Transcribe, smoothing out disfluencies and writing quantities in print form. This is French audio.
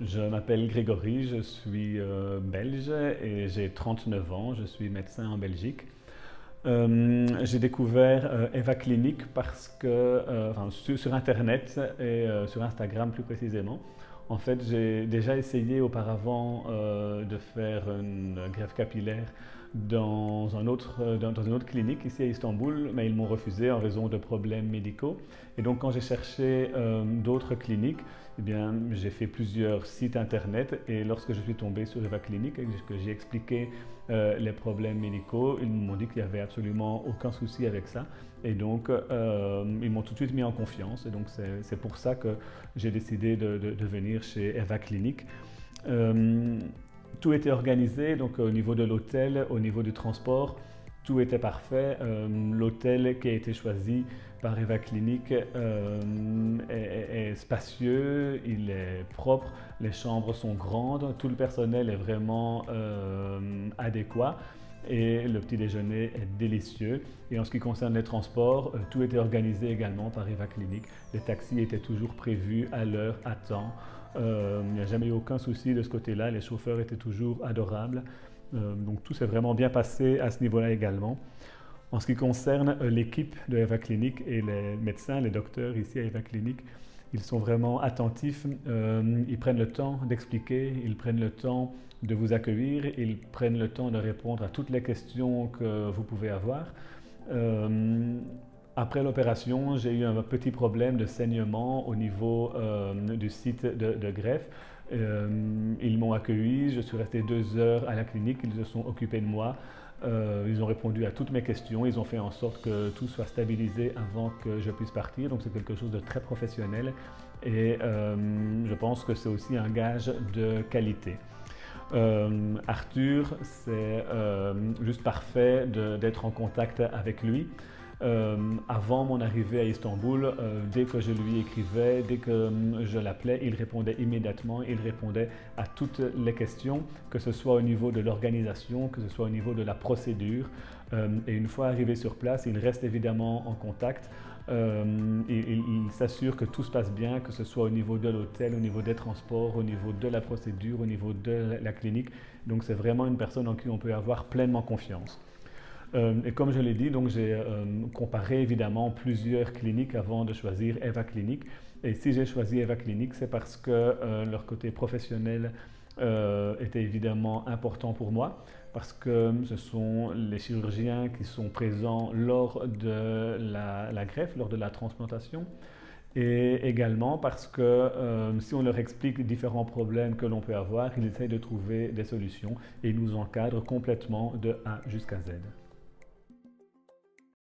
Je m'appelle Grégory, je suis belge et j'ai 39 ans, je suis médecin en Belgique. J'ai découvert Eva Clinic parce que, enfin, sur Internet et sur Instagram plus précisément. En fait, j'ai déjà essayé auparavant de faire une greffe capillaire dans une autre clinique ici à Istanbul, mais ils m'ont refusé en raison de problèmes médicaux. Et donc, quand j'ai cherché d'autres cliniques, eh bien, j'ai fait plusieurs sites internet et lorsque je suis tombé sur Eva Clinic et que j'ai expliqué les problèmes médicaux, ils m'ont dit qu'il n'y avait absolument aucun souci avec ça. Et donc, ils m'ont tout de suite mis en confiance. Et donc, c'est pour ça que j'ai décidé de venir chez Eva Clinic. Tout était organisé, donc au niveau de l'hôtel, au niveau du transport, tout était parfait. L'hôtel qui a été choisi par Eva Clinic est spacieux, il est propre, les chambres sont grandes, tout le personnel est vraiment adéquat et le petit déjeuner est délicieux. Et en ce qui concerne les transports, tout était organisé également par Eva Clinic. Les taxis étaient toujours prévus à l'heure, à temps. Il n'y a jamais eu aucun souci de ce côté-là, les chauffeurs étaient toujours adorables. Donc tout s'est vraiment bien passé à ce niveau-là également. En ce qui concerne l'équipe de Eva Clinic et les médecins, les docteurs ici à Eva Clinic, ils sont vraiment attentifs, ils prennent le temps d'expliquer, ils prennent le temps de vous accueillir, ils prennent le temps de répondre à toutes les questions que vous pouvez avoir. Après l'opération, j'ai eu un petit problème de saignement au niveau du site de greffe. Ils m'ont accueilli, je suis resté 2 heures à la clinique, ils se sont occupés de moi. Ils ont répondu à toutes mes questions, ils ont fait en sorte que tout soit stabilisé avant que je puisse partir, donc c'est quelque chose de très professionnel et je pense que c'est aussi un gage de qualité. Arthur, c'est juste parfait d'être en contact avec lui. Avant mon arrivée à Istanbul, dès que je lui écrivais, dès que je l'appelais, il répondait immédiatement, il répondait à toutes les questions, que ce soit au niveau de l'organisation, que ce soit au niveau de la procédure. Et une fois arrivé sur place, il reste évidemment en contact. Il s'assure que tout se passe bien, que ce soit au niveau de l'hôtel, au niveau des transports, au niveau de la procédure, au niveau de la clinique. Donc c'est vraiment une personne en qui on peut avoir pleinement confiance. Et comme je l'ai dit, donc j'ai comparé évidemment plusieurs cliniques avant de choisir Eva Clinic. Et si j'ai choisi Eva Clinic, c'est parce que leur côté professionnel était évidemment important pour moi, parce que ce sont les chirurgiens qui sont présents lors de la greffe, lors de la transplantation. Et également parce que si on leur explique différents problèmes que l'on peut avoir, ils essayent de trouver des solutions et ils nous encadrent complètement de A jusqu'à Z.